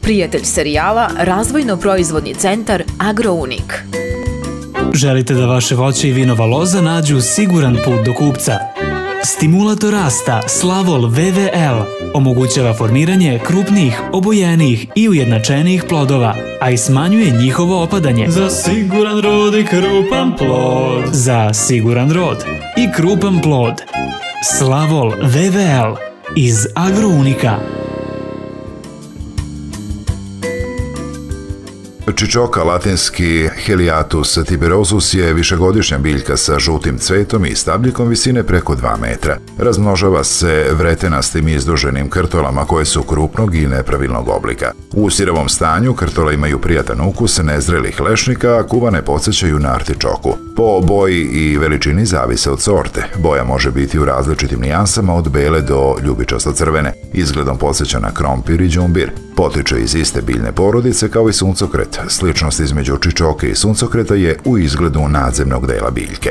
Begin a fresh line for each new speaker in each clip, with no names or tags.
Prijatelj serijala, razvojno-proizvodni centar Agrounik.
Želite da vaše voće i vinova loza nađu siguran put do kupca? Stimulator rasta Slavol VVL omogućava formiranje krupnijih, obojenijih i ujednačenijih plodova, a i smanjuje njihovo opadanje. Za siguran rod i krupan plod. Za siguran rod i krupan plod. Slavol VVL iz Agrounika.
Čičoka, latinski Heliatus tuberosus, je višegodišnja biljka sa žutim cvetom i stabljikom visine preko 2 metra. Razmnožava se vretenastim i izduženim krtolama koje su krupnog i nepravilnog oblika. U sirovom stanju krtole imaju prijatan ukus nezrelih lešnika, a kuvane podsjećaju na artičoku. Po boji i veličini zavise od sorte. Boja može biti u različitim nijansama od bele do ljubičasto-crvene. Izgledom podsjeća na krompir i đumbir. Potiče iz iste biljne porodice kao i suncokret. Sličnost između čičoke i suncokreta je u izgledu nadzemnog dela biljke.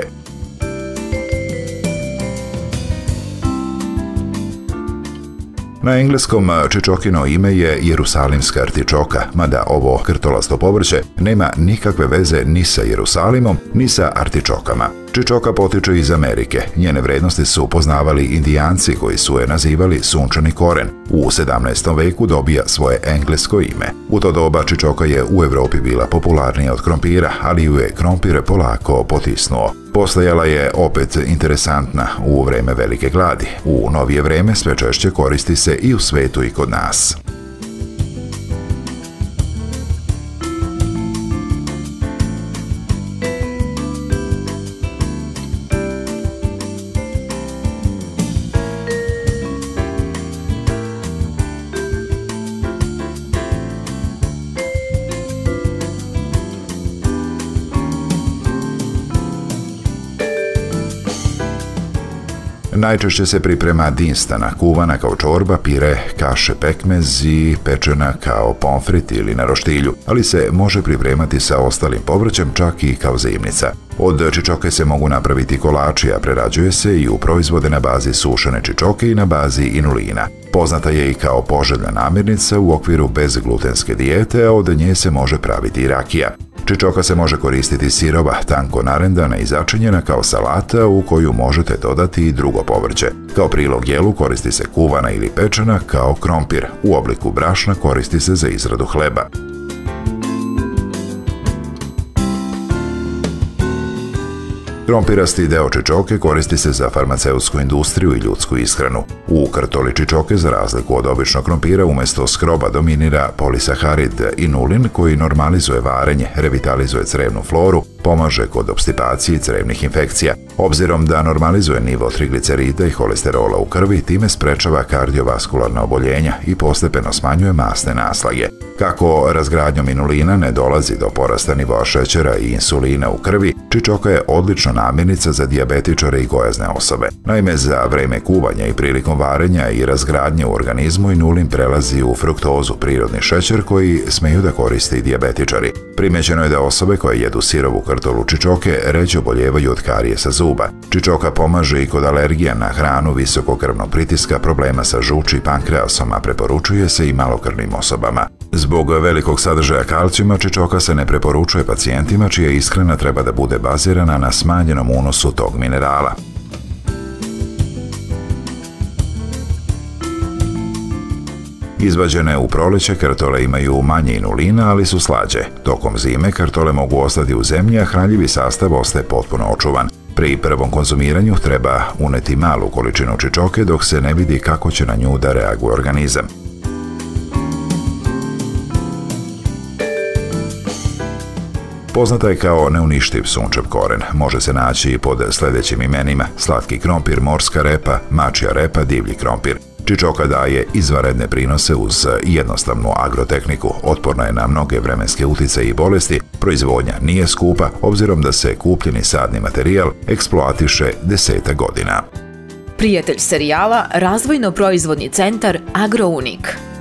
Na engleskom čičokino ime je jerusalimska artičoka, mada ovo krtolasto povrće nema nikakve veze ni sa Jerusalimom, ni sa artičokama. Čičoka potiče iz Amerike. Njene vrednosti su poznavali Indijanci koji su je nazivali sunčani koren. U 17. veku dobija svoje englesko ime. U to doba čičoka je u Evropi bila popularnija od krompira, ali ju je krompir polako potisnuo. Postojala je opet interesantna u vreme velike gladi. U novije vreme sve češće koristi se i u svetu i kod nas. Najčešće se priprema dinstana, kuvana kao čorba, pire, kaše, pekmez i pečena kao pomfrit ili na roštilju, ali se može pripremati sa ostalim povrćem, čak i kao zimnica. Od čičoke se mogu napraviti kolači, a prerađuje se i u proizvode na bazi sušene čičoke i na bazi inulina. Poznata je i kao poželjna namirnica u okviru bezglutenske dijete, a od nje se može praviti i rakija. Čičoka se može koristiti sirova, tanko narendana i začinjena kao salata u koju možete dodati i drugo povrće. Kao prilog jelu koristi se kuvana ili pečena kao krompir. U obliku brašna koristi se za izradu hleba. Krompirasti deo čičoke koristi se za farmaceutsku industriju i ljudsku ishranu. U krtoli čičoke, za razliku od običnog krompira, umjesto skroba dominira polisaharid inulin koji normalizuje varenje, revitalizuje crevnu floru, pomaže kod opstipacije i crevnih infekcija. Obzirom da normalizuje nivo triglicerida i holesterola u krvi, time sprečava kardiovaskularna oboljenja i postepeno smanjuje masne naslage. Kako razgradnjom inulina ne dolazi do porasta nivoa šećera i insulina u krvi, čičoka je odlična namirnica za dijabetičare i gojazne osobe. Naime, za vreme kuvanja i prilikom varenja i razgradnje u organizmu inulin prelazi u fruktozu, prirodni šećer koji smeju da koriste i dijabetičari. Primećeno je da osobe koje jedu sirovu krtolu čičoke ređe oboljevaju od karijesa zuba. Čičoka pomaže i kod alergija na hranu, visokog krvnog pritiska, problema sa žuči i pankreasom, a preporučuje se i malokrvnim osobama. Zbog velikog sadržaja kalcijuma, čičoka se ne preporučuje pacijentima čija ishrana treba da bude bazirana na smanjenom unosu tog minerala. Izvađene u proleće, krtole imaju manje inulina, ali su slađe. Tokom zime krtole mogu ostati u zemlji, a hranljivi sastav ostaje potpuno očuvan. Pri prvom konzumiranju treba uneti malu količinu čičoke dok se ne vidi kako će na nju da reaguje organizam. Poznata je kao neuništiv sunčev koren. Može se naći i pod sljedećim imenima: slatki krompir, morska repa, mačja repa, divlji krompir. Čičoka daje izvanredne prinose uz jednostavnu agrotehniku, otporna je na mnoge vremenske uticaje i bolesti, proizvodnja nije skupa, obzirom da se kupljeni sadni materijal eksploatiše 10 godina.
Prijatelj serijala, razvojno-proizvodni centar Agrounik.